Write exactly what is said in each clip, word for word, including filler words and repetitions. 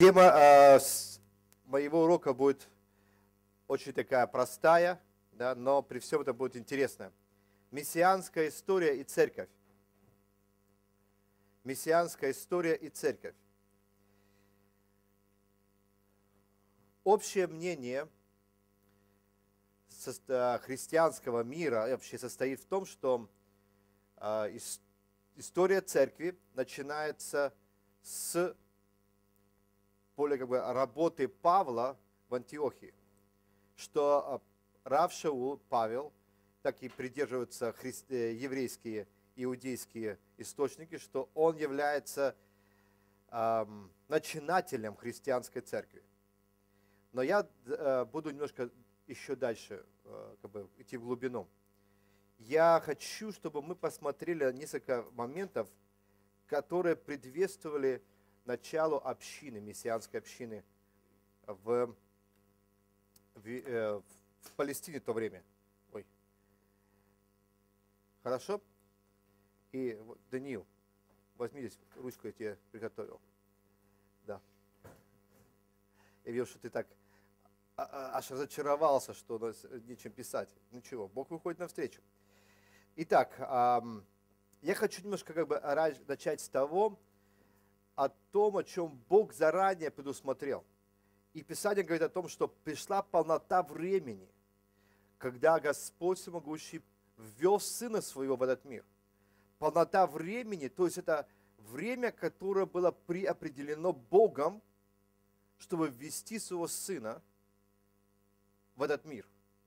Тема э, с моего урока будет очень такая простая, да, но при всем это будет интересно. Мессианская история и церковь. Мессианская история и церковь. Общее мнение христианского мира вообще состоит в том, что э, история церкви начинается с более как бы работы Павла в Антиохии, что рав Шаул, Павел, так и придерживаются хри... еврейские, иудейские источники, что он является эм, начинателем христианской церкви. Но я э, буду немножко еще дальше э, как бы, идти в глубину. Я хочу, чтобы мы посмотрели несколько моментов, которые предвествовали началу общины, мессианской общины в, в, э, в Палестине в то время. Ой. Хорошо? И Даниил, возьми здесь ручку, я тебе приготовил. Да. Я видел, что ты так аж разочаровался, что у нас нечем писать. Ничего, Бог выходит навстречу. Итак, эм, я хочу немножко как бы начать с того, о том, о чем Бог заранее предусмотрел. И Писание говорит о том, что пришла полнота времени, когда Господь Всемогущий ввел Сына Своего в этот мир. Полнота времени, то есть это время, которое было преопределено Богом, чтобы ввести Своего Сына в этот мир.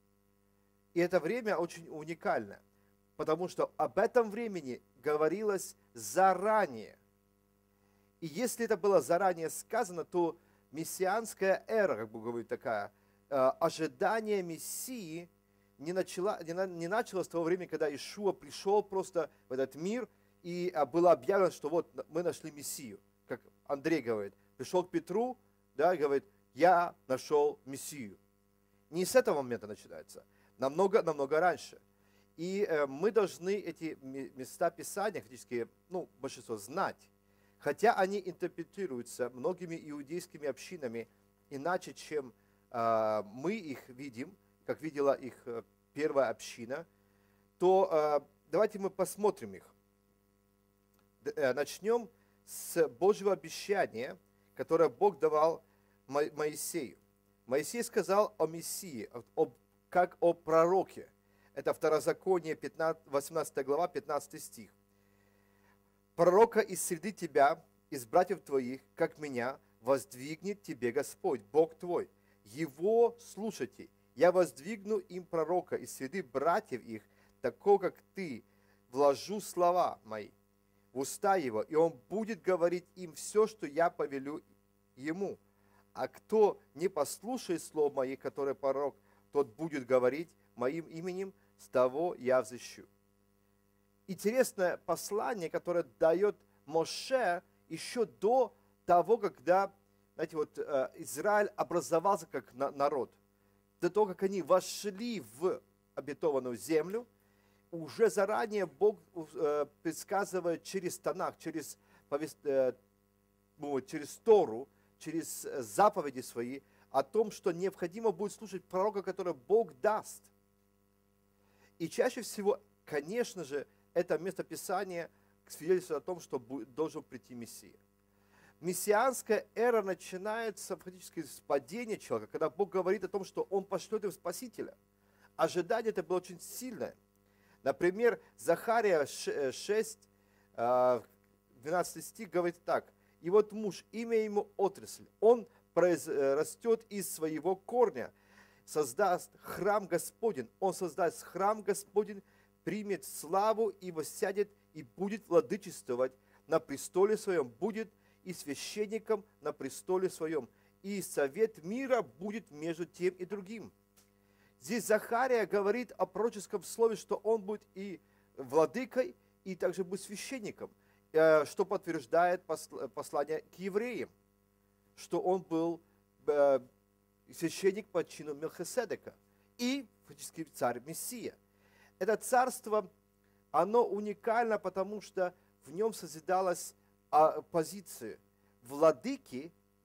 И это время очень уникальное, потому что об этом времени говорилось заранее. И если это было заранее сказано, то мессианская эра, как бы говорит такая, ожидание Мессии не, начала, не, не началось с того времени, когда Иешуа пришел просто в этот мир, и было объявлено, что вот мы нашли Мессию. Как Андрей говорит, пришел к Петру, да, и говорит, я нашел Мессию. Не с этого момента начинается, намного, намного раньше. И э, мы должны эти места Писания, фактически, ну, большинство знать. Хотя они интерпретируются многими иудейскими общинами иначе, чем э, мы их видим, как видела их э, первая община, то э, давайте мы посмотрим их. Д э, начнем с Божьего обещания, которое Бог давал Мо Моисею. Моисей сказал о Мессии, об, как о пророке. Это Второзаконие, восемнадцатая глава, пятнадцатый стих. «Пророка из среды тебя, из братьев твоих, как меня, воздвигнет тебе Господь, Бог твой. Его слушайте. Я воздвигну им пророка из среды братьев их, такого, как ты, вложу слова мои в уста его, и он будет говорить им все, что я повелю ему. А кто не послушает слов моих, которые пророк, тот будет говорить моим именем, с того я взыщу». Интересное послание, которое дает Моше еще до того, когда, знаете, вот Израиль образовался как народ, до того, как они вошли в обетованную землю, уже заранее Бог предсказывает через Танах, через, через Тору, через заповеди свои, о том, что необходимо будет слушать пророка, который Бог даст. И чаще всего, конечно же, это местописание свидетельствует о том, что должен прийти Мессия. Мессианская эра начинается фактически с падения человека, когда Бог говорит о том, что Он пошлет им Спасителя. Ожидание это было очень сильное. Например, Захария шесть, двенадцатый стих говорит так. «И вот муж, имя ему отрасль, он растет из своего корня, создаст храм Господень, он создаст храм Господень, примет славу и воссядет и будет владычествовать на престоле своем, будет и священником на престоле своем, и совет мира будет между тем и другим». Здесь Захария говорит о пророческом слове, что он будет и владыкой, и также будет священником, что подтверждает послание к евреям, что он был священник по чину Мелхиседека и фактически царь-мессия. Это царство, оно уникально, потому что в нем созидалась позиция владыки, да,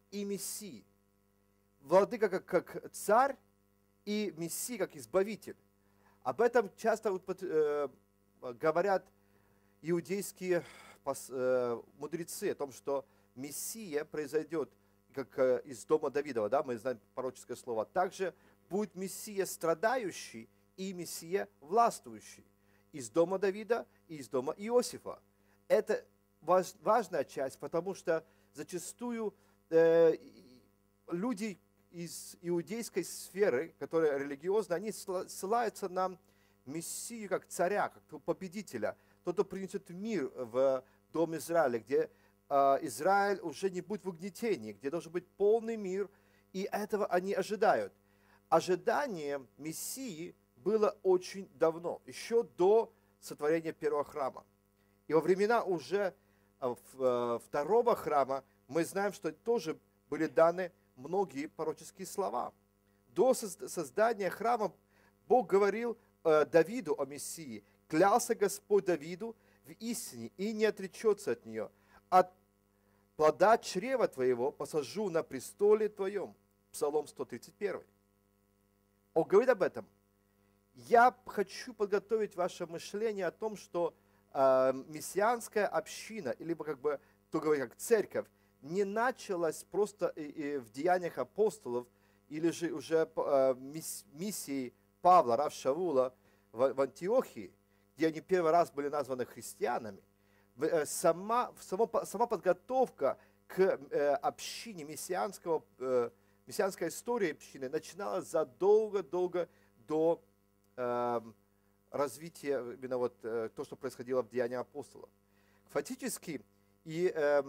и Мессии. Владыка как, как царь и Мессия как избавитель. Об этом часто э, говорят иудейские э, мудрецы, о том, что Мессия произойдет как э, из дома Давидова, да, мы знаем пророческое слово. Также будет Мессия страдающий и Мессия властвующий из дома Давида и из дома Иосифа. Это важ, важная часть, потому что зачастую э, люди из иудейской сферы, которые религиозны, они ссылаются на Мессию как царя, как победителя, тот, кто принесет мир в дом Израиля, где э, Израиль уже не будет в угнетении, где должен быть полный мир, и этого они ожидают. Ожидание Мессии было очень давно, еще до сотворения первого храма. И во времена уже второго храма мы знаем, что тоже были даны многие пророческие слова. До создания храма Бог говорил Давиду о Мессии. «Клялся Господь Давиду в истине и не отречется от нее. От плода чрева твоего посажу на престоле твоем». Псалом сто тридцать один. Он говорит об этом. Я хочу подготовить ваше мышление о том, что э, мессианская община, или как бы, то говорит, как церковь, не началась просто и, и в деяниях апостолов, или же уже э, миссией Павла, Рав Шаула в, в Антиохии, где они первый раз были названы христианами. Э, сама, сама, сама подготовка к э, общине мессианского, э, мессианской истории общины начиналась задолго-долго до э, развития, именно вот э, то, что происходило в Деяниях апостолов. Фактически, и э,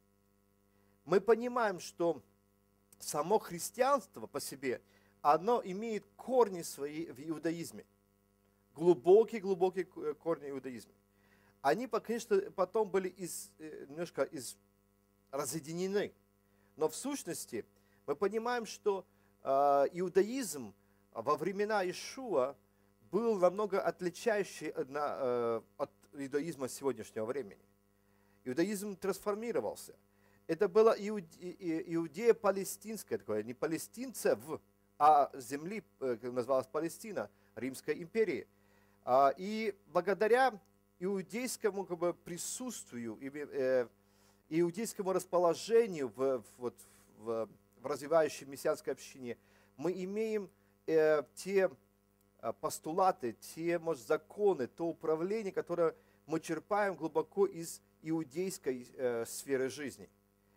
мы понимаем, что само христианство по себе, оно имеет корни свои в иудаизме. Глубокие-глубокие корни в иудаизме. Они, конечно, потом были из, немножко из, разъединены. Но в сущности мы понимаем, что э, иудаизм во времена Иешуа был намного отличающий на, э, от иудаизма сегодняшнего времени. Иудаизм трансформировался. Это была Иудея палестинская, такое, не палестинцев, а земли, как называлась Палестина, Римской империи. И благодаря иудейскому как бы, присутствию, иудейскому расположению в, в, в, в развивающей мессианской общине, мы имеем те постулаты, те, может, законы, то управление, которое мы черпаем глубоко из иудейской сферы жизни.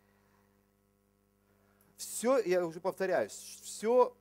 Все, я уже повторяюсь, все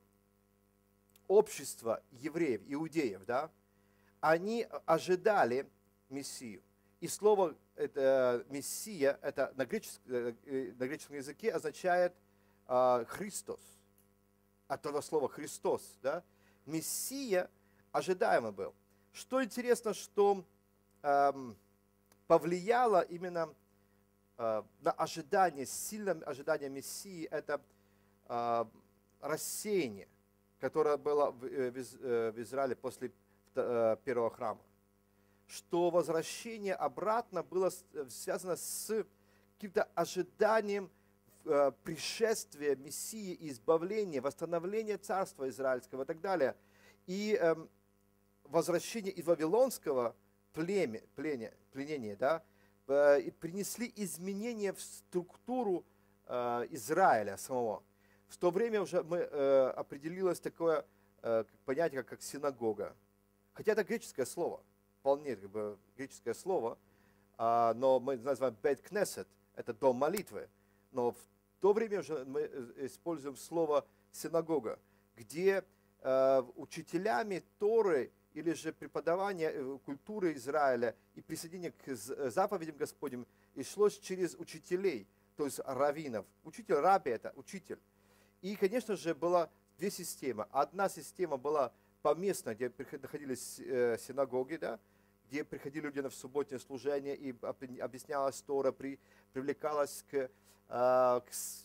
общество евреев, иудеев, да, они ожидали Мессию. И слово это, Мессия, это на греческом, на греческом языке означает э, Христос. От того слова Христос, да. Мессия ожидаемый был. Что интересно, что э, повлияло именно на ожидание, сильное ожидание Мессии, это э, рассеяние, которое было в, в, в Израиле после э, первого храма. Что возвращение обратно было связано с каким-то ожиданием э, пришествия Мессии, избавления, восстановления царства израильского и так далее. И э, возвращение из вавилонского племя, пленя, пленения, да, и принесли изменения в структуру э, Израиля самого. В то время уже мы, э, определилось такое э, понятие, как, как синагога. Хотя это греческое слово, вполне как бы, греческое слово, э, но мы называем бейт кнесет, это дом молитвы. Но в то время уже мы используем слово синагога, где э, учителями Торы или же преподавание культуры Израиля и присоединение к заповедям Господним и шло через учителей, то есть раввинов. Учитель, раби – это учитель. И, конечно же, была две системы. Одна система была поместная, где находились синагоги, да, где приходили люди в субботнее служение и объяснялась Тора, при, привлекалась к, к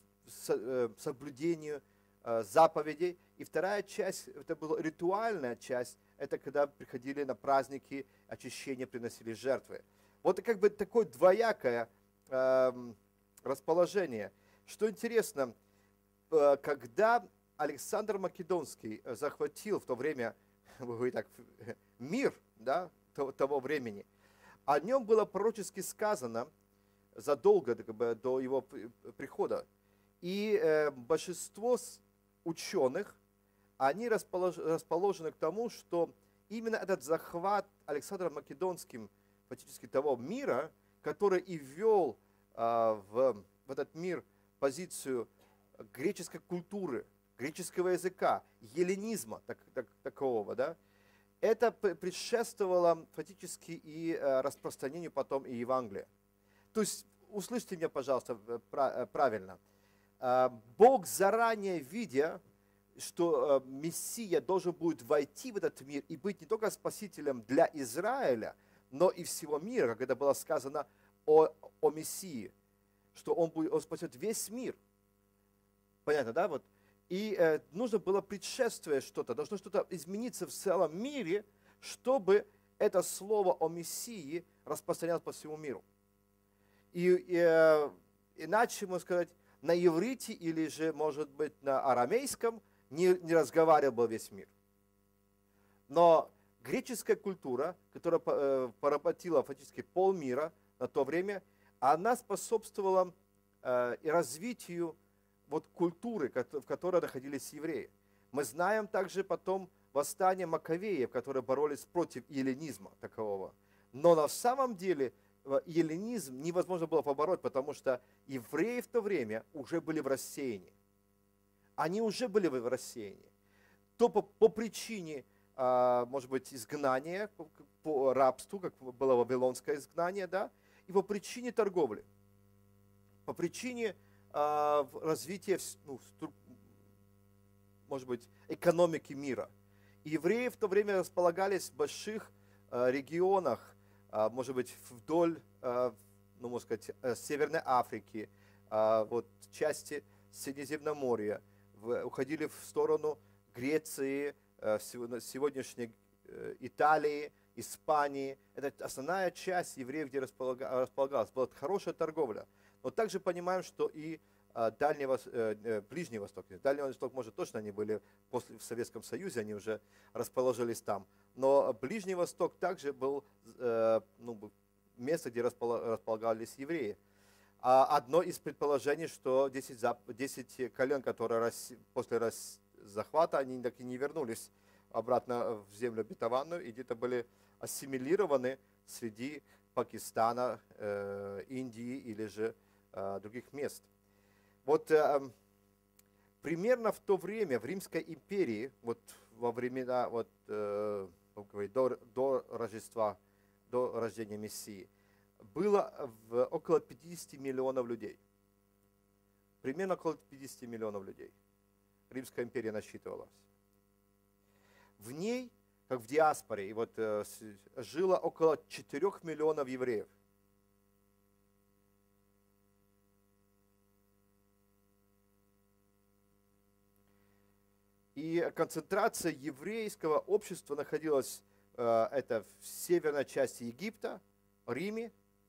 соблюдению заповедей. И вторая часть, это была ритуальная часть, это когда приходили на праздники, очищения, приносили жертвы. Вот как бы такое двоякое э, расположение. что интересно, когда Александр Македонский захватил в то время так, мир, да, того времени, о нем было пророчески сказано задолго как бы, до его прихода. И э, большинство ученых, они располож, расположены к тому, что именно этот захват Александром Македонским фактически того мира, который и ввел э, в, в этот мир позицию греческой культуры, греческого языка, эллинизма так, так, такого, да, это предшествовало фактически и э, распространению потом и Евангелия. То есть, услышьте меня, пожалуйста, правильно. Бог заранее видя, что Мессия должен будет войти в этот мир и быть не только спасителем для Израиля, но и всего мира, как это было сказано о, о Мессии, что он, будет, он спасет весь мир. Понятно, да? Вот. И э, нужно было предшествие что-то, должно что-то измениться в целом мире, чтобы это слово о Мессии распространялось по всему миру. И, и э, иначе, можно сказать, на иврите или же, может быть, на арамейском не, не разговаривал бы весь мир. Но греческая культура, которая э, поработила фактически полмира на то время, она способствовала э, и развитию вот, культуры, в которой находились евреи. Мы знаем также потом восстание Маковеев, которые боролись против эллинизма такового. Но на самом деле эллинизм невозможно было побороть, потому что евреи в то время уже были в рассеянии. Они уже были в рассеянии. То по, по причине, может быть, изгнания, по рабству, как было вавилонское изгнание, да, и по причине торговли, по причине развития, ну, может быть, экономики мира. И евреи в то время располагались в больших регионах, может быть, вдоль, ну, можно сказать, Северной Африки, вот, части Средиземноморья, уходили в сторону Греции, сегодняшней Италии, Испании. Это основная часть евреев, где располагалась. Была хорошая торговля. Но также понимаем, что и Дальний, Ближний Восток, Дальний Восток, может, точно они были после, в Советском Союзе, они уже расположились там. Но Ближний Восток также был ну, место, где располагались евреи. Одно из предположений, что десять, десять колен, которые после захвата, они так и не вернулись обратно в землю обетованную, и где-то были ассимилированы среди Пакистана, Индии или же других мест. Вот э, примерно в то время в Римской империи, вот во времена вот, э, до, до Рождества, до рождения Мессии, было в, около пятидесяти миллионов людей. Примерно около пятидесяти миллионов людей. Римская империя насчитывалась. В ней, как в диаспоре, и вот, э, жило около четырёх миллионов евреев. И концентрация еврейского общества находилась э, это в северной части Египта, Риме.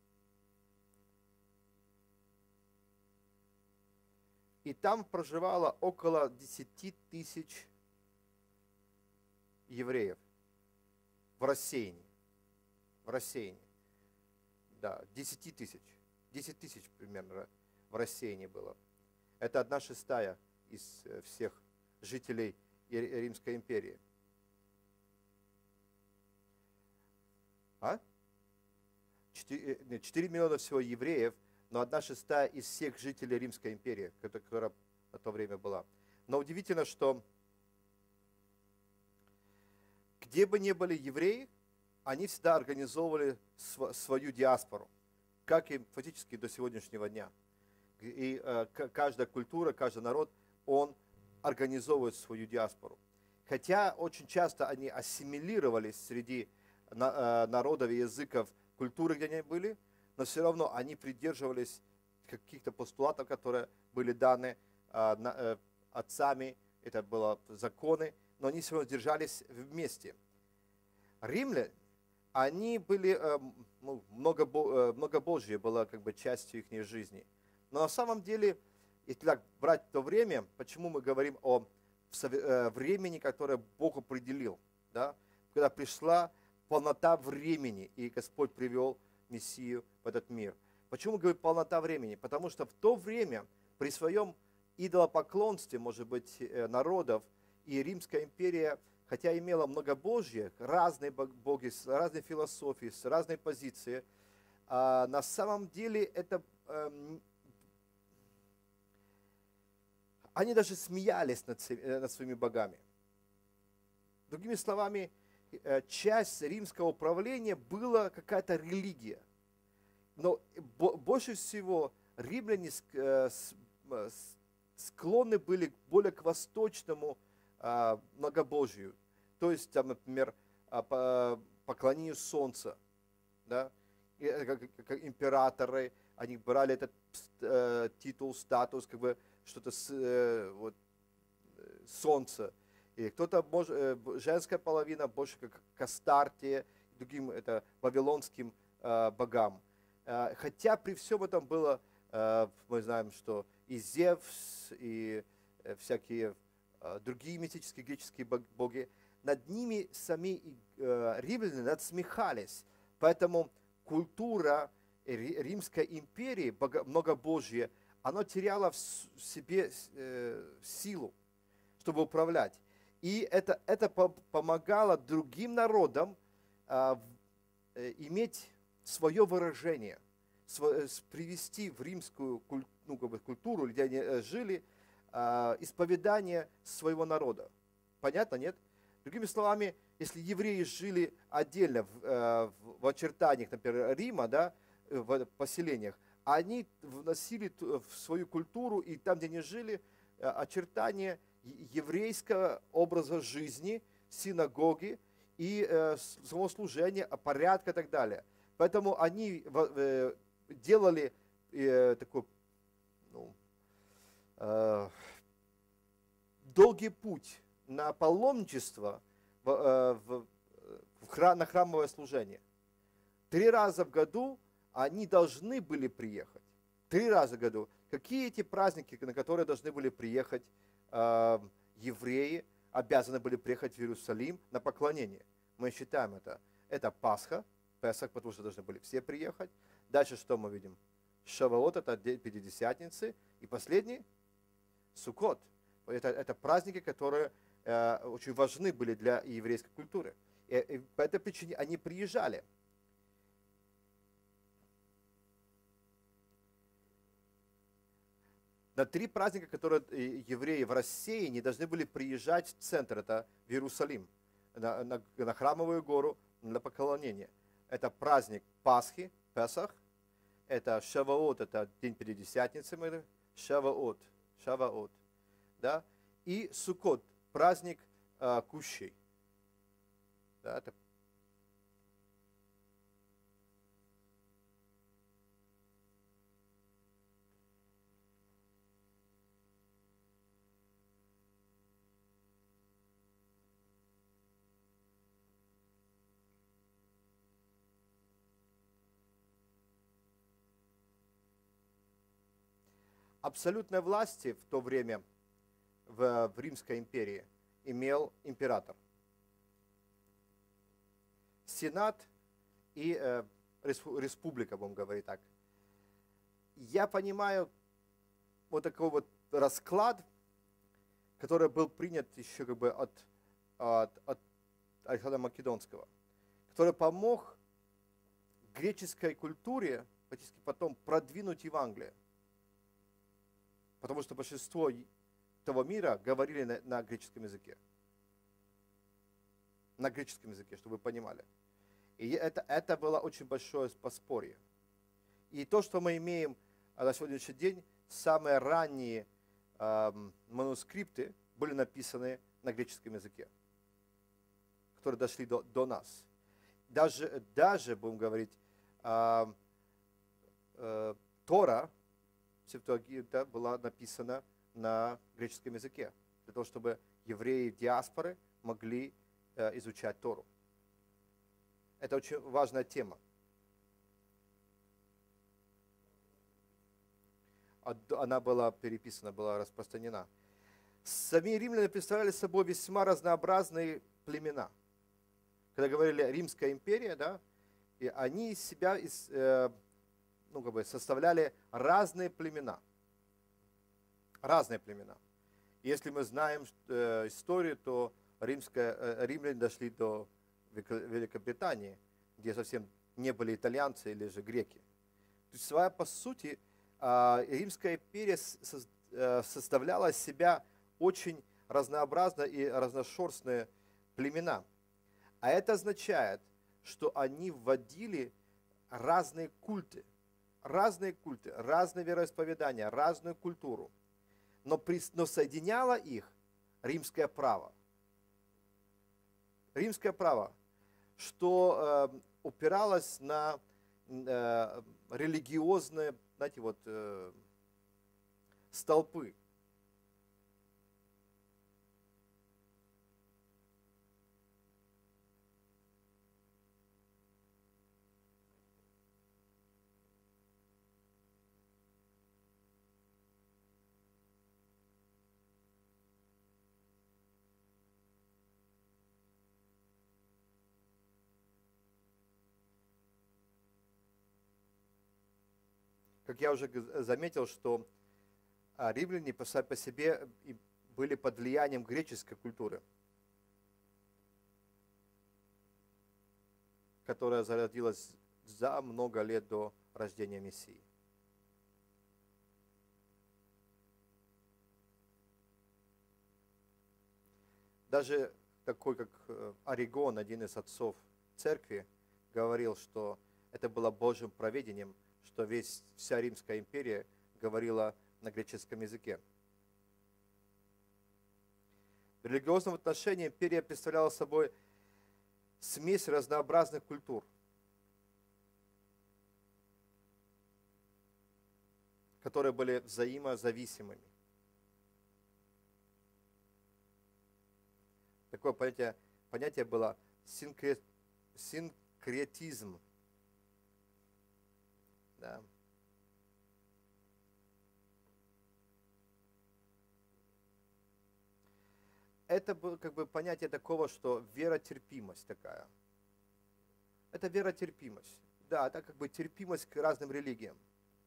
И там проживало около десяти тысяч евреев в рассеянии. В рассеянии. Да, десять тысяч. десять тысяч примерно в рассеянии было. Это одна шестая из всех жителей Римской империи. А? четыре миллиона всего евреев, но одна шестая из всех жителей Римской империи, которая на то время была. Но удивительно, что где бы ни были евреи, они всегда организовывали свою диаспору, как и фактически до сегодняшнего дня. И э, каждая культура, каждый народ, он организовывают свою диаспору. Хотя очень часто они ассимилировались среди народов и языков культуры, где они были, но все равно они придерживались каких-то постулатов, которые были даны отцами, это были законы, но они все равно держались вместе. Римляне, они были, ну, многобожие было как бы частью их жизни. Но на самом деле если так брать то время, почему мы говорим о времени, которое Бог определил, да? Когда пришла полнота времени, и Господь привел Мессию в этот мир. Почему говорю полнота времени? Потому что в то время при своем идолопоклонстве, может быть, народов, и Римская империя, хотя имела многобожие, разные боги, с разной философией, с разной позицией, на самом деле это... Они даже смеялись над, над своими богами. Другими словами, часть римского управления была какая-то религия. Но больше всего римляне склонны были более к восточному многобожию. То есть, там, например, поклонению солнца. Да? Как, как императоры, они брали этот э, титул, статус, как бы что-то с, э, вот, солнце. И кто-то, э, женская половина больше как к Астарте, другим это вавилонским э, богам. Э, хотя при всем этом было, э, мы знаем, что и Зевс, и э, всякие э, другие мистические греческие боги, над ними сами э, римляне надсмехались. Поэтому культура Римской империи, многобожие, оно теряло в себе силу, чтобы управлять. И это, это помогало другим народам иметь свое выражение, привести в римскую ну, как бы, культуру, где они жили, исповедание своего народа. Понятно, нет? Другими словами, если евреи жили отдельно в, э, в очертаниях, например, Рима, да, в поселениях, они вносили в свою культуру, и там, где они жили, очертания еврейского образа жизни, синагоги и э, самослужения, порядка и так далее. Поэтому они э, делали э, такой ну, э, долгий путь на паломничество в, в, в храм, на храмовое служение. Три раза в году они должны были приехать. Три раза в году. Какие эти праздники, на которые должны были приехать э, евреи, обязаны были приехать в Иерусалим на поклонение? Мы считаем это. Это Пасха, Песах, потому что должны были все приехать. Дальше что мы видим? Шавуот, это день Пятидесятницы. И последний Суккот. Это, это праздники, которые э, очень важны были для еврейской культуры. И, и по этой причине они приезжали. На три праздника, которые евреи в России не должны были приезжать в центр, это в Иерусалим, на, на, на Храмовую гору, на поклонение. Это праздник Пасхи, Песах, это Шавуот, это день Пятидесятницы, Шавуот, Шавуот, да, и Суккот, праздник э, кущей. Да, это абсолютной власти в то время в, в Римской империи имел император. Сенат и э, республика, будем говорить так. Я понимаю вот такой вот расклад, который был принят еще как бы от, от, от Александра Македонского, который помог греческой культуре фактически потом продвинуть Евангелие. Потому что большинство того мира говорили на, на греческом языке. На греческом языке, чтобы вы понимали. И это, это было очень большое поспорье. И то, что мы имеем на сегодняшний день, самые ранние э, манускрипты были написаны на греческом языке, которые дошли до, до нас. Даже, даже, будем говорить, э, э, Тора, Септуагинта была написана на греческом языке, для того, чтобы евреи диаспоры могли э, изучать Тору. Это очень важная тема. она была переписана, была распространена. Сами римляне представляли собой весьма разнообразные племена. Когда говорили Римская империя, да, и они из себя из, э, ну, как бы составляли разные племена. Разные племена. Если мы знаем э, историю, то римская, э, римляне дошли до Великобритании, где совсем не были итальянцы или же греки. То есть, своя, по сути, э, Римская империя со, э, составляла из себя очень разнообразные и разношерстные племена. А это означает, что они вводили разные культы, разные культы, разные вероисповедания, разную культуру. Но, при, но соединяло их римское право. Римское право, что э, упиралось на э, религиозные, знаете, вот, э, столпы. Как я уже заметил, что римляне по себе были под влиянием греческой культуры, которая зародилась за много лет до рождения Мессии. Даже такой, как Оригон, один из отцов церкви, говорил, что это было Божьим провидением, что весь, вся Римская империя говорила на греческом языке. В религиозном отношении империя представляла собой смесь разнообразных культур, которые были взаимозависимыми. Такое понятие, понятие было синкре, синкретизм. Да. Это было как бы понятие такого, что веротерпимость такая. Это веротерпимость. Да, это как бы терпимость к разным религиям.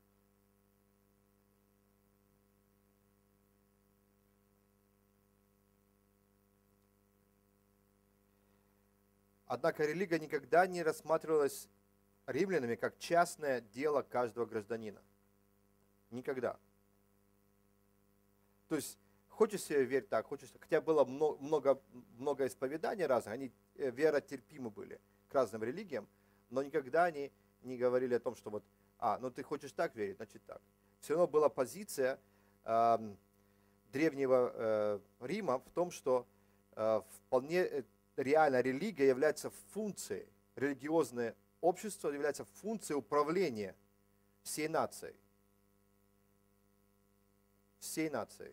Однако религия никогда не рассматривалась римлянами как частное дело каждого гражданина. Никогда. То есть, хочешь себе верить так, хочешь, хотя было много, много, много исповеданий разных, они веротерпимы были к разным религиям, но никогда они не говорили о том, что вот, а, ну ты хочешь так верить, значит так. Все равно была позиция э, древнего э, Рима в том, что э, вполне реально религия является функцией, религиозное общество является функцией управления всей нацией. Всей нацией.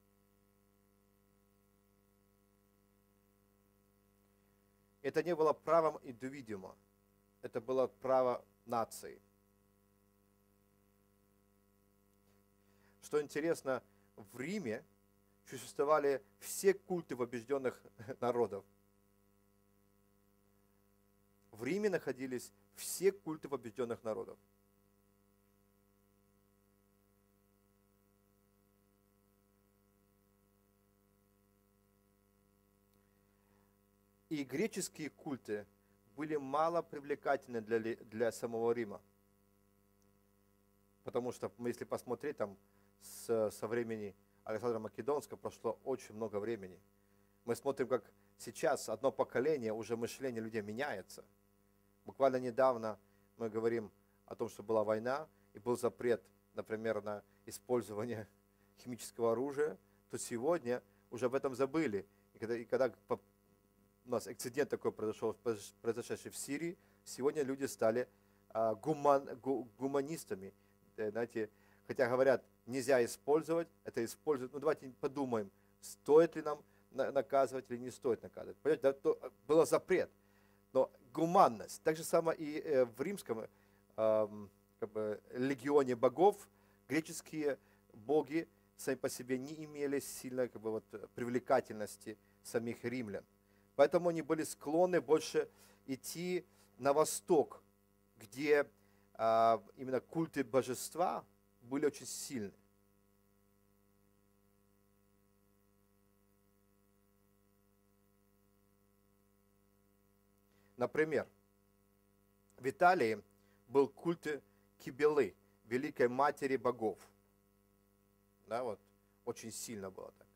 Это не было правом индивидуума, это было право нации. Что интересно, в Риме существовали все культы побежденных народов. В Риме находились все культы побежденных народов. И греческие культы были мало привлекательны для, для самого Рима. Потому что, если посмотреть, там с, со времени Александра Македонского прошло очень много времени. Мы смотрим, как сейчас одно поколение, уже мышление людей меняется. Буквально недавно мы говорим о том, что была война, и был запрет, например, на использование химического оружия, то сегодня уже об этом забыли. И когда, и когда у нас инцидент такой произошел, произошедший в Сирии, сегодня люди стали а, гуман, гу, гуманистами. Знаете, хотя говорят, нельзя использовать, это используют. Ну давайте подумаем, стоит ли нам наказывать или не стоит наказывать. Понимаете, да, был запрет. Но гуманность, так же самое и в римском э, как бы, легионе богов, греческие боги сами по себе не имели сильной как бы, вот, привлекательности самих римлян. Поэтому они были склонны больше идти на восток, где а, именно культы божества были очень сильны. Например, в Италии был культ Кибелы, великой матери богов. Да, вот, очень сильно было так.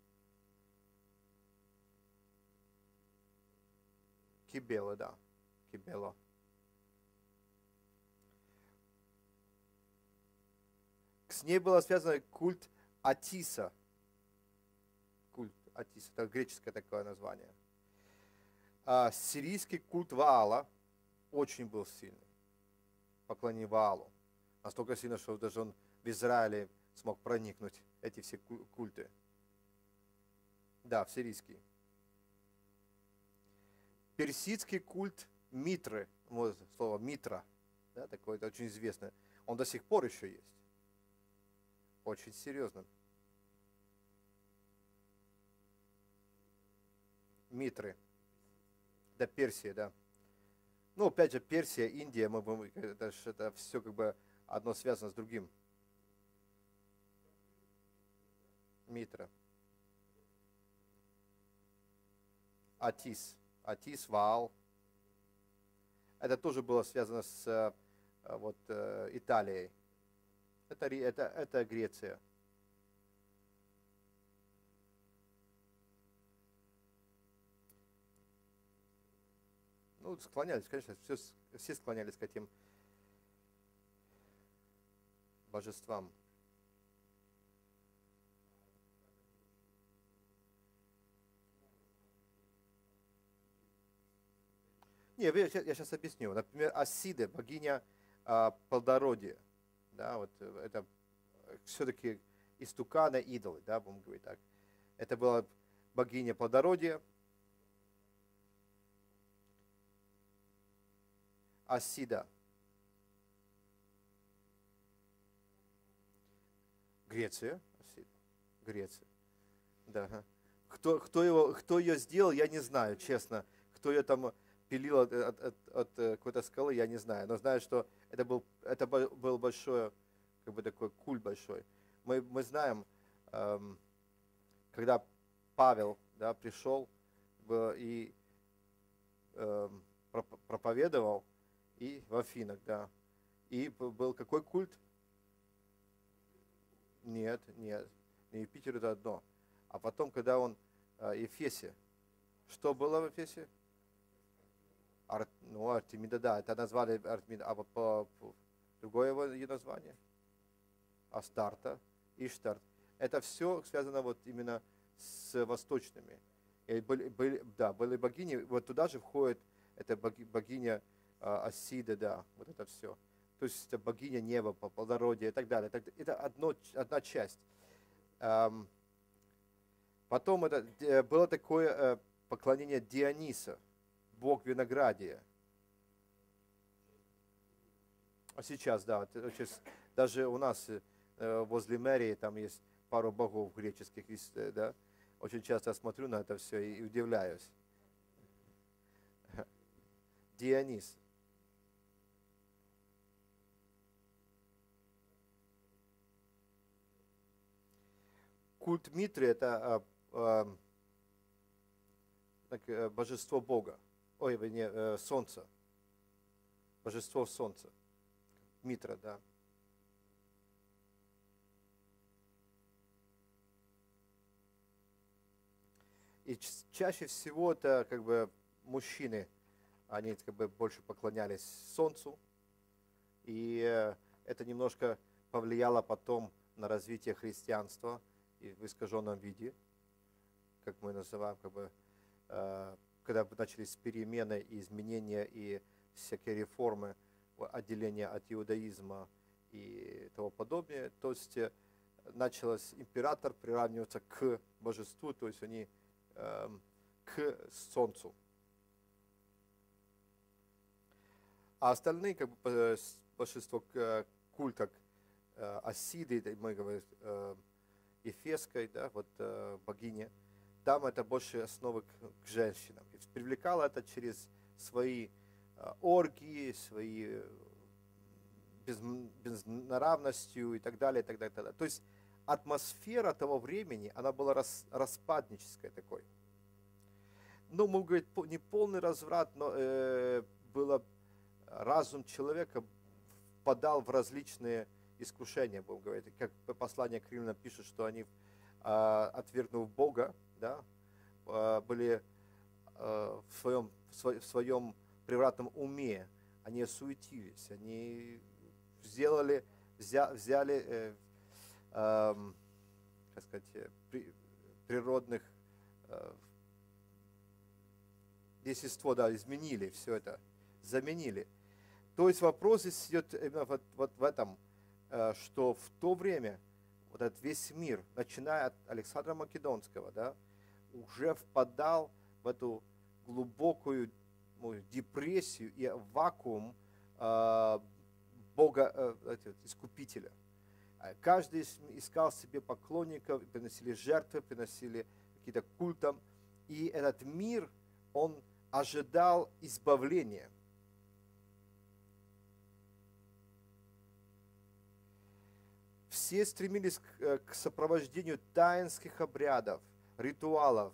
Кибела, да, Кибела. С ней был связан культ Атиса. Культ Атиса, это греческое такое название. А сирийский культ Ваала очень был сильный. Поклонение Ваалу. Настолько сильно, что даже он в Израиле смог проникнуть, эти все культы. Да, в сирийский. Персидский культ Митры, вот слово Митра, да, такое это очень известное, он до сих пор еще есть. Очень серьезно. Митры. Да, Персия, да. Ну, опять же, Персия, Индия, мы, мы, это, это все как бы одно связано с другим. Митра. Атис. Атис, Ваал. Это тоже было связано с вот, Италией. Это, это, это Греция. Ну, склонялись, конечно, все, все склонялись к этим божествам. Не, я, я сейчас объясню. Например, Асида, богиня а, плодородия. Да, вот это все-таки истуканы, идолы, да, будем говорить так. Это была богиня плодородия. Асида. Греция. Асида. Греция. Да. Кто, кто, его, кто ее сделал, я не знаю, честно. Кто ее там пилил от, от, от, от какой-то скалы, я не знаю. Но знаю, что это был, это был большой, как бы такой культ большой. Мы, мы знаем, эм, когда Павел, да, пришел и эм, проповедовал, и в Афинах, да. И был какой культ? Нет, нет. Не Юпитер, это одно. А потом, когда он в Ефесе, что было в Ефесе? Ар, ну, Артемида, да, это назвали Артемида, а по, по, другое его название? Астарта, Иштар. Это все связано вот именно с восточными. И были, были, да, были богини, вот туда же входит эта богиня Асида, да, вот это все. То есть это богиня неба, плодородия и так далее. Это одно, одна часть. Потом это, было такое поклонение Диониса, бог виноградия. А сейчас, да, сейчас, даже у нас возле мэрии там есть пару богов греческих, да. Очень часто я смотрю на это все и удивляюсь. Дионис. Культ Митры – это э, э, божество Бога, ой, не, э, Солнца, божество Солнца, Митра, да. И чаще всего это как бы мужчины, они как бы больше поклонялись Солнцу, и э, это немножко повлияло потом на развитие христианства и в искаженном виде, как мы называем, как бы, э, когда начались перемены и изменения и всякие реформы, отделения от иудаизма и того подобное, то есть э, началось император приравниваться к божеству, то есть они э, к солнцу. А остальные, как бы, большинство культ, как э, Осиды, мы говорим, э, Ефесской, да, вот э, богине, там это больше основы к, к женщинам. И привлекало это через свои э, оргии, свои без, безнравностью и так далее, и так далее, и так далее. То есть атмосфера того времени, она была рас, распаднической такой. Ну, мы говорим, не полный разврат, но э, было, разум человека впадал в различные искушения, будем говорить. Как послание к римлянам пишет, что они, э, отвергнув Бога, да, э, были э, в, своем, в своем превратном уме, они осуетились, они сделали, взя, взяли, э, э, как сказать, при, природных э, естество, да, изменили все это, заменили. То есть вопрос здесь идет именно вот, вот в этом, что в то время вот этот весь мир, начиная от Александра Македонского, да, уже впадал в эту глубокую, ну, депрессию и вакуум э, Бога, э, Искупителя. Каждый искал себе поклонников, приносили жертвы, приносили какие-то культы, и этот мир, он ожидал избавления. Все стремились к, к сопровождению таинских обрядов, ритуалов,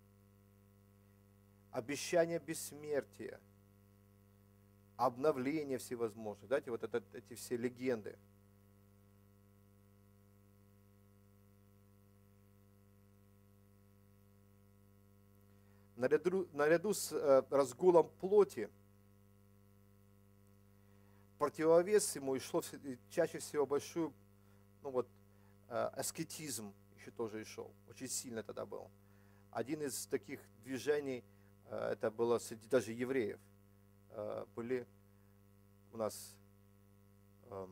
обещания бессмертия, обновления всевозможных. Знаете, вот это, эти все легенды. Наряду, наряду с э, разгулом плоти, противовес ему и шло чаще всего большой, ну вот, э, аскетизм еще тоже и шел, очень сильно тогда был. Один из таких движений, э, это было среди даже евреев, э, были у нас э,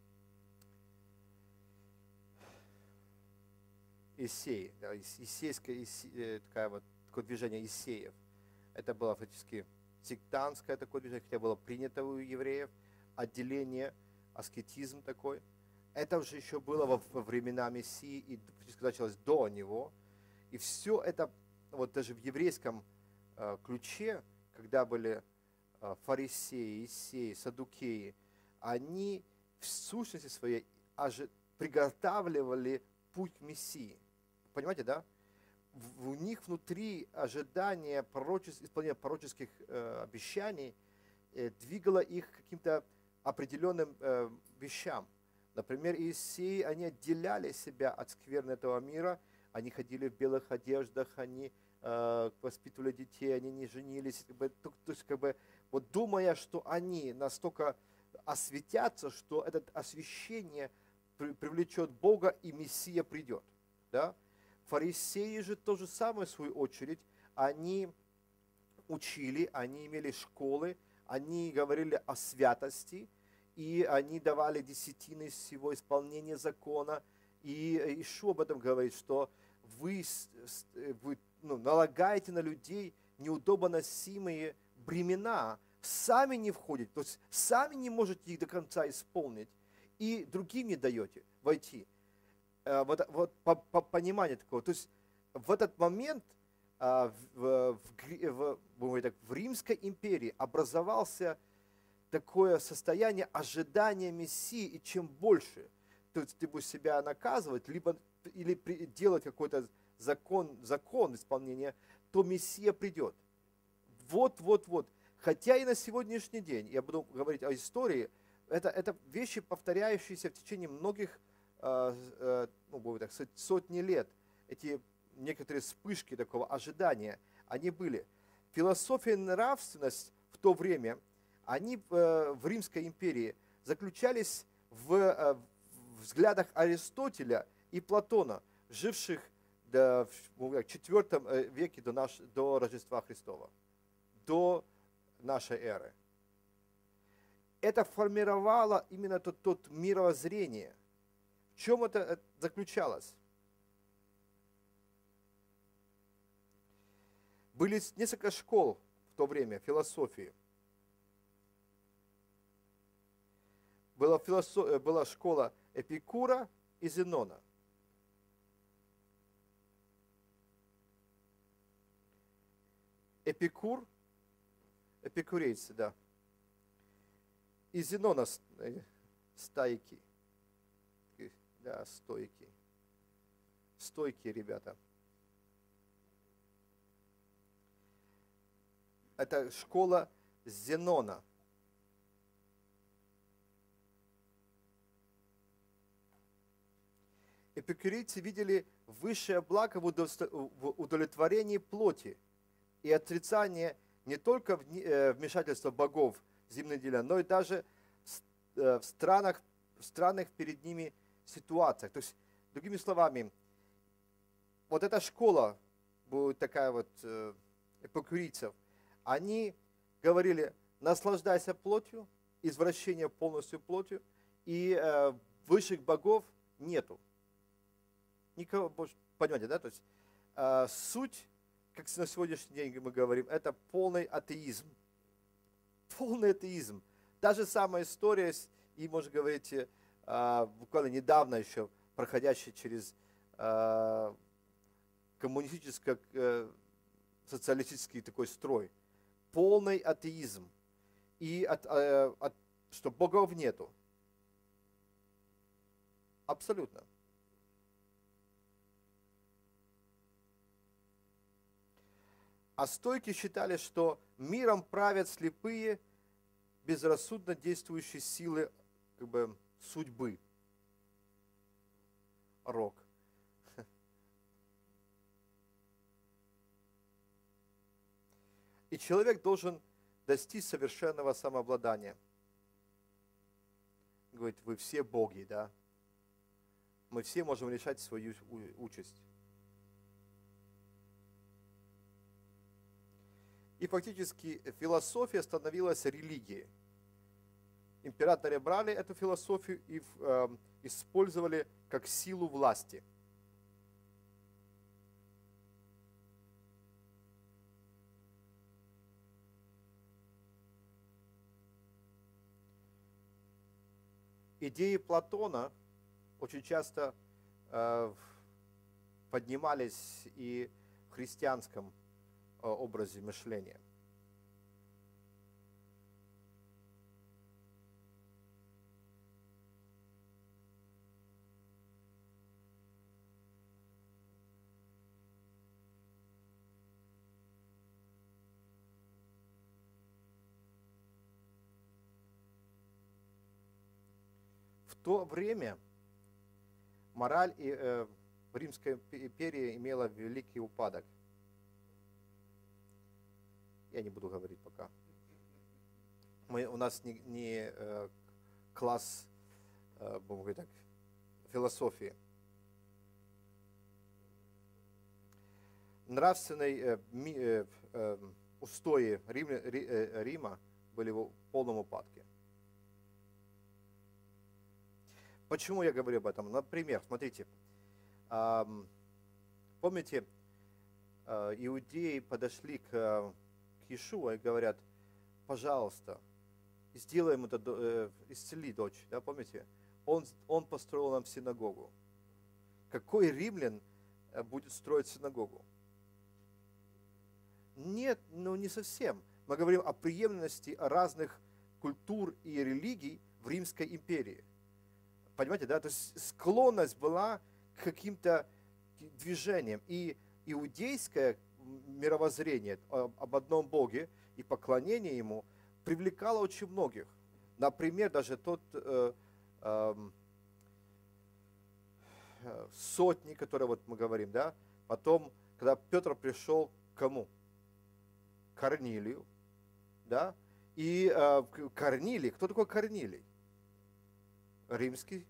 Исеи, да, Исейская, Исея, такая вот, такое движение Исеев. Это было фактически сектантское такое движение, хотя было принято у евреев, отделение, аскетизм такой. Это уже еще было во, во времена Мессии и фактически началось до него. И все это, вот даже в еврейском э, ключе, когда были э, фарисеи, Исеи, саддукеи, они в сущности своей ожи, приготавливали путь к Мессии. Понимаете, да? У них внутри ожидание пророчеств, исполнения пророческих э, обещаний э, двигало их к каким-то определенным э, вещам. Например, Иисеи, они отделяли себя от скверны этого мира, они ходили в белых одеждах, они э, воспитывали детей, они не женились, как бы, то, то есть, как бы, вот думая, что они настолько осветятся, что это освящение при, привлечет Бога и Мессия придет. Да? Фарисеи же то же самое, в свою очередь, они учили, они имели школы, они говорили о святости, и они давали десятины из всего исполнения закона. И Иешуа об этом говорит, что вы, вы ну, налагаете на людей неудобоносимые бремена, сами не входите, то есть сами не можете их до конца исполнить, и другим не даете войти. Вот, вот по, по, понимание такого. То есть в этот момент в, в, в, в, в Римской империи образовался такое состояние ожидания Мессии, и чем больше то есть ты будешь себя наказывать, либо или делать какой-то закон, закон исполнения, то Мессия придет. Вот, вот, вот. Хотя и на сегодняшний день, я буду говорить о истории, это, это вещи, повторяющиеся в течение многих ну, будет так сказать, сотни лет, эти некоторые вспышки такого ожидания, они были. Философия и нравственность в то время, они в Римской империи заключались в взглядах Аристотеля и Платона, живших в четвёртом веке до, наш, до Рождества Христова, до нашей эры. Это формировало именно тот, тот мировоззрение. В чем это заключалось? Были несколько школ в то время философии. Была, философ... была школа Эпикура и Зенона. Эпикур, эпикурейцы, да. И Зенона стойки. Да, стойки. Стойкие ребята. Это школа Зенона. Эпикурейцы видели высшее благо в удовлетворении плоти и отрицание не только вмешательства богов в земные дела, но и даже в странах, в странах перед ними ситуациях. То есть, другими словами, вот эта школа будет такая вот эпикурийцев, они говорили: наслаждайся плотью, извращение полностью плотью, и э, высших богов нету. Никого больше, понимаете, да? То есть э, суть, как на сегодняшний день мы говорим, это полный атеизм. Полный атеизм. Та же самая история, и можно говорить, э, буквально недавно еще проходящая через э, коммунистический, э, социалистический такой строй. Полный атеизм. И от, э, от, что богов нету. Абсолютно. А стойки считали, что миром правят слепые, безрассудно действующие силы, как бы, судьбы. Рок. И человек должен достичь совершенного самообладания. Говорит, вы все боги, да? Мы все можем решать свою участь. И фактически философия становилась религией. Императоры брали эту философию и э, использовали как силу власти. Идеи Платона очень часто э, поднимались и в христианском э, образе мышления. В то время мораль и, э, в Римской империи имела великий упадок. Я не буду говорить пока. Мы, у нас не, не э, класс, э, будем говорить так, философии. Нравственные э, ми, э, э, устои Рим, э, Рима были в полном упадке. Почему я говорю об этом? Например, смотрите, помните, иудеи подошли к, к Иешуа и говорят: пожалуйста, сделаем это, исцели дочь, да, помните? Он, он построил нам синагогу. Какой римлян будет строить синагогу? Нет, ну не совсем. Мы говорим о преемственности разных культур и религий в Римской империи. Понимаете, да? То есть склонность была к каким-то движениям. И иудейское мировоззрение об одном Боге и поклонение Ему привлекало очень многих. Например, даже тот э, э, сотник, который вот мы говорим, да? Потом, когда Петр пришел к кому? К Корнилию, да? И э, Корнилий, кто такой Корнилий? Римский,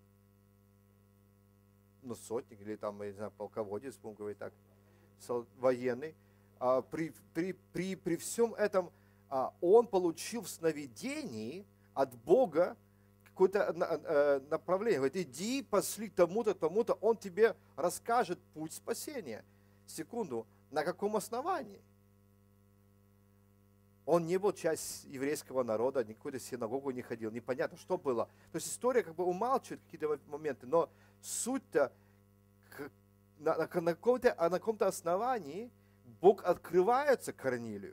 ну, сотник, или там, я не знаю, полководец, будем говорить так, военный. А при, при, при, при всем этом а, он получил в сновидении от Бога какое-то а, направление. Говорит: иди, пошли тому-то, тому-то, он тебе расскажет путь спасения. Секунду, на каком основании? Он не был часть еврейского народа, ни какую-то синагогу не ходил, непонятно, что было. То есть история как бы умалчивает какие-то моменты, но суть-то на, на, на каком-то, на каком-то основании Бог открывается Корнилию.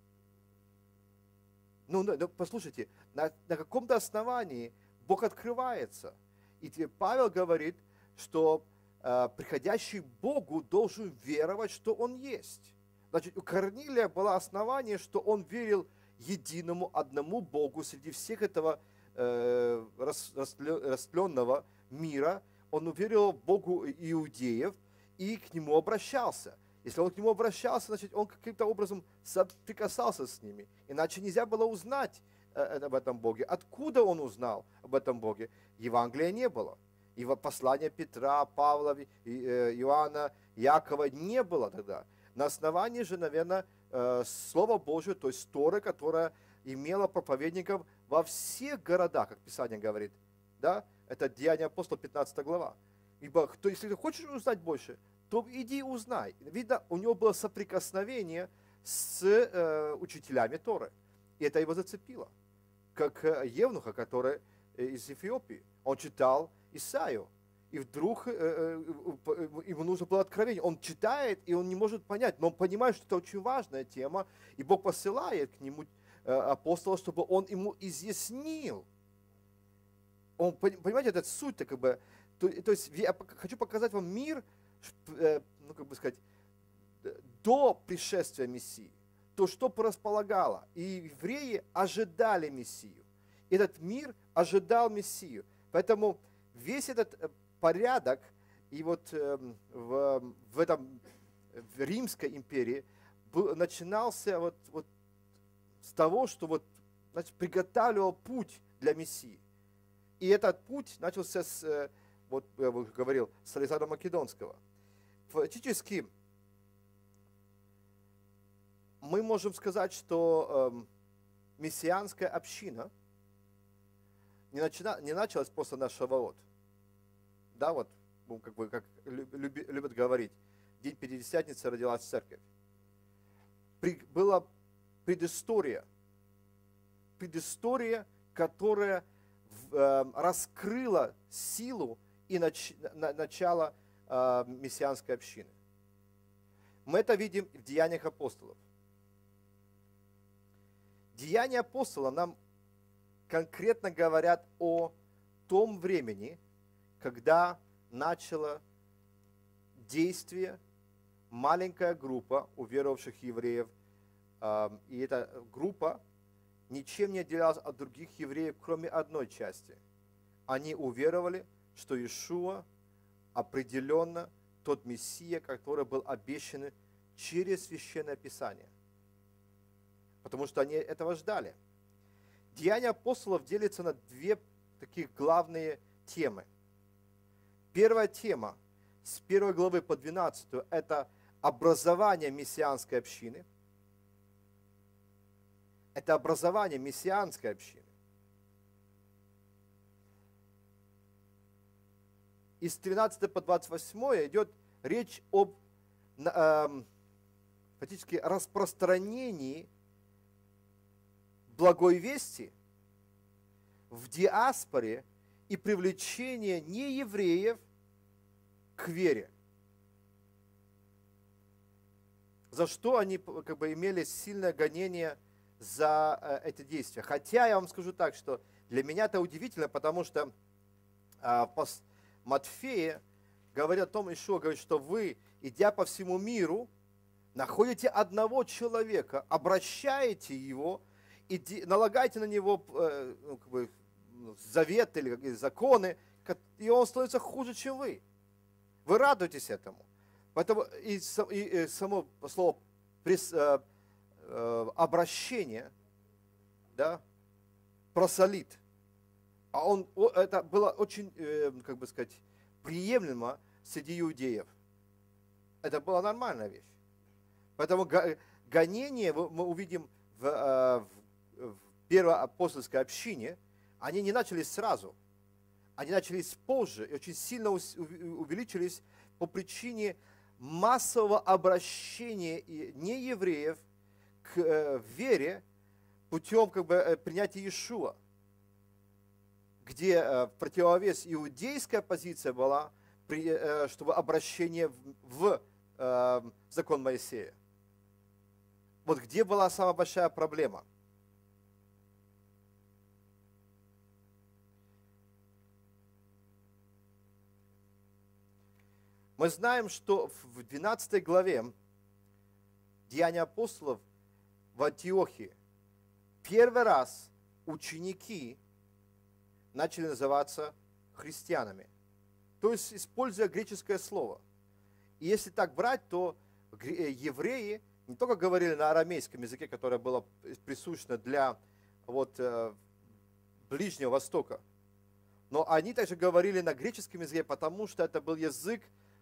Ну, ну послушайте, на, на каком-то основании Бог открывается. И тебе Павел говорит, что э, приходящий к Богу должен веровать, что Он есть. Значит, у Корнилия было основание, что он верил единому одному Богу среди всех этого э, растленного мира. Он верил Богу иудеев и к нему обращался. Если он к нему обращался, значит, он каким-то образом соприкасался с ними. Иначе нельзя было узнать э, об этом Боге. Откуда он узнал об этом Боге? Евангелия не было. И послания Петра, Павла, Иоанна, Якова не было тогда. На основании же, наверное, Слова Божьего, то есть Торы, которая имела проповедников во всех городах, как Писание говорит. Да? Это Деяния апостола, пятнадцатая глава. Ибо то, если ты хочешь узнать больше, то иди узнай. Видно, у него было соприкосновение с э, учителями Торы. И это его зацепило. Как евнуха, который из Эфиопии. Он читал Исаию. И вдруг э, э, ему нужно было откровение. Он читает, и он не может понять, но он понимает, что это очень важная тема, и Бог посылает к нему э, апостола, чтобы он ему изъяснил. Он, понимаете, это суть-то как бы, то, то есть я хочу показать вам мир, э, ну как бы сказать, до пришествия Мессии, то, что располагало. И евреи ожидали Мессию. Этот мир ожидал Мессию. Поэтому весь этот порядок, и вот э, в, в этом в Римской империи был, начинался вот, вот с того, что вот, значит, приготавливал путь для Мессии. И этот путь начался с, вот я говорил, с Александра Македонского. Фактически мы можем сказать, что э, мессианская община не, начина, не началась просто на Шаваот. Да, вот, ну, как бы, как люби, любят говорить, день Пятидесятницы родилась церковь. При, была предыстория, предыстория, которая в, э, раскрыла силу и нач, на, начало э, мессианской общины. Мы это видим в Деяниях апостолов. Деяния апостола нам конкретно говорят о том времени, когда начала действие маленькая группа уверовавших евреев. И эта группа ничем не отделялась от других евреев, кроме одной части. Они уверовали, что Иешуа определенно тот Мессия, который был обещан через Священное Писание. Потому что они этого ждали. Деяния апостолов делятся на две таких главные темы. Первая тема с первой главы по двенадцатую – это образование мессианской общины. Это образование мессианской общины. И с тринадцатой по двадцать восьмую идет речь об э, фактически распространении благой вести в диаспоре и привлечение неевреев к вере. За что они как бы имели сильное гонение за э, эти действия. Хотя я вам скажу так, что для меня это удивительно, потому что э, Матфея говорит о том, Иешуа говорит, что вы, идя по всему миру, находите одного человека, обращаете его, и налагаете на него э, ну, как бы, завет или законы, и он становится хуже, чем вы. Вы радуетесь этому. Поэтому и, и, и само слово прес, э, э, обращение, да, просолит, а он, это было очень, э, как бы сказать, приемлемо среди иудеев. Это была нормальная вещь. Поэтому гонение мы увидим в, в в первой апостольской общине, они не начались сразу. Они начались позже и очень сильно увеличились по причине массового обращения неевреев к вере путем как бы принятия Иешуа, где в противовес иудейская позиция была, чтобы обращение в закон Моисея. Вот где была самая большая проблема? Мы знаем, что в двенадцатой главе Деяния апостолов в Антиохии первый раз ученики начали называться христианами, то есть используя греческое слово. И если так брать, то евреи не только говорили на арамейском языке, которое было присуще для вот, Ближнего Востока, но они также говорили на греческом языке, потому что это был язык,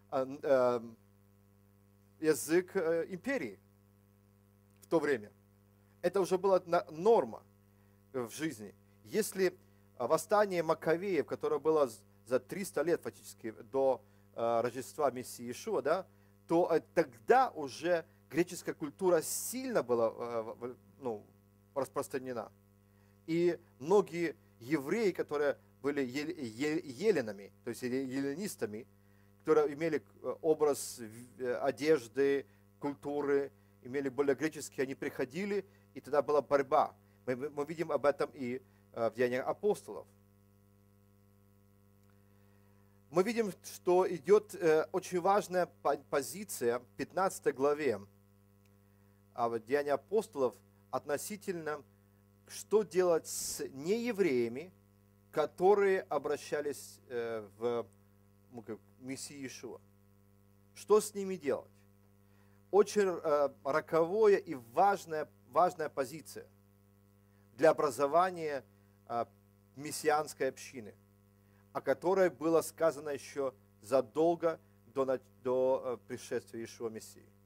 язык империи в то время. Это уже была норма в жизни. Если восстание Маковеев, которое было за триста лет фактически до Рождества Мессии Иешуа, да, то тогда уже греческая культура сильно была ну, распространена. И многие евреи, которые были еленами, то есть еленистами, которые имели образ одежды, культуры, имели более греческие, они приходили, и тогда была борьба. Мы, мы видим об этом и в Деяниях апостолов. Мы видим, что идет очень важная позиция в пятнадцатой главе Деяний апостолов относительно, что делать с неевреями, которые обращались в Мессию Иешуа. Что с ними делать? Очень роковая и важная, важная позиция для образования мессианской общины, о которой было сказано еще задолго до, до пришествия Иешуа Мессии.